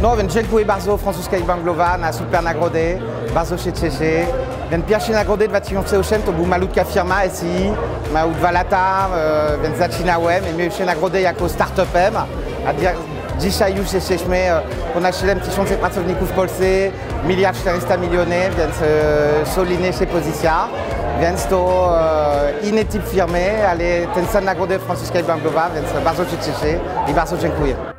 No, więc dziękuję bardzo francuskiej Banglowa na super nagrodę. Bardzo się cieszę. Więc pierwsze nagrody 2008 to była malutka firma SI. Ma 2 lata, więc zaczynałem i miałem się nagrodę jako startupem. A dzisiaj już jesteśmy ponad 7 000 pracowników w Polsce, 1 400 000 000, więc solidna się pozycja. Więc to inny typ firmy, ale ten sam nagrodę francuskiej Banglowa, więc bardzo się cieszę i bardzo dziękuję.